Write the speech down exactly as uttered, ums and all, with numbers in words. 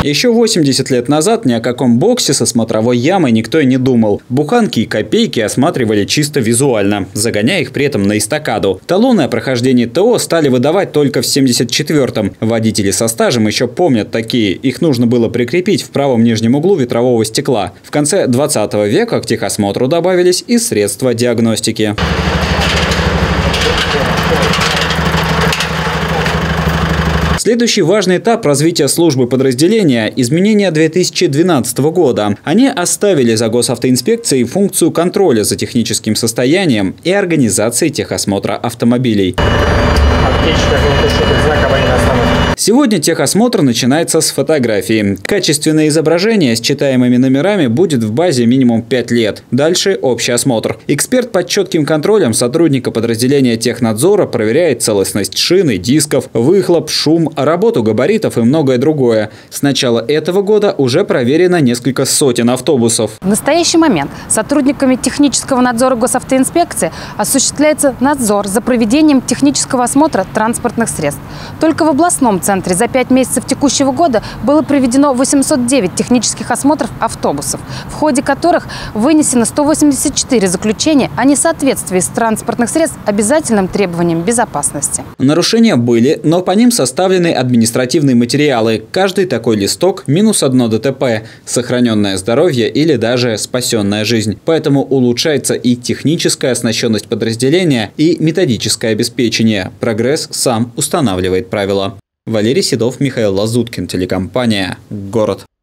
Еще восемьдесят лет назад ни о каком боксе со смотровой ямой никто и не думал. Буханки и копейки осматривали чисто визуально, загоняя их при этом на эстакаду. Талоны о прохождении ТО стали выдавать только в семьдесят четвёртом. Водители со стажем еще помнят такие. Их нужно было прикрепить в правом нижнем углу ветрового стекла. В конце двадцатого века к техосмотру добавились и средства диагностики. Следующий важный этап развития службы подразделения – изменения две тысячи двенадцатого года. Они оставили за госавтоинспекцией функцию контроля за техническим состоянием и организации техосмотра автомобилей. Сегодня техосмотр начинается с фотографии. Качественное изображение с читаемыми номерами будет в базе минимум пять лет. Дальше общий осмотр. Эксперт под четким контролем сотрудника подразделения технадзора проверяет целостность шины, дисков, выхлоп, шум, работу габаритов и многое другое. С начала этого года уже проверено несколько сотен автобусов. В настоящий момент сотрудниками технического надзора госавтоинспекции осуществляется надзор за проведением технического осмотра транспортных средств. Только в областном центре за пять месяцев текущего года было проведено восемьсот девять технических осмотров автобусов, в ходе которых вынесено сто восемьдесят четыре заключения о несоответствии с транспортных средств обязательным требованиям безопасности. Нарушения были, но по ним составлены административные материалы. Каждый такой листок – минус одно ДТП, сохраненное здоровье или даже спасенная жизнь. Поэтому улучшается и техническая оснащенность подразделения, и методическое обеспечение. Прогресс сам устанавливает правила. Валерий Седов, Михаил Лазуткин, телекомпания «Город».